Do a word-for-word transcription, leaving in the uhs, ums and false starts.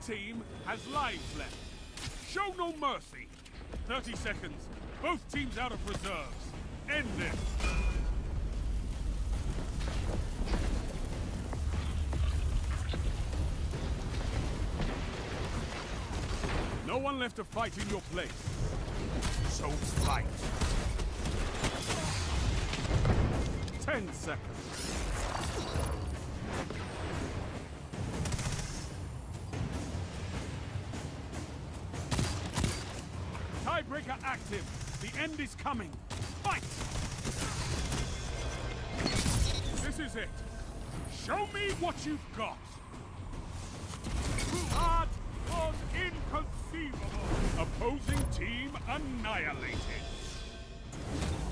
team has lives left. Show no mercy. thirty seconds. Both teams out of reserves. End this. No one left to fight in your place. So fight. Ten seconds. Tiebreaker active. The end is coming. Fight! This is it. Show me what you've got. That was inconceivable. Opposing team annihilated.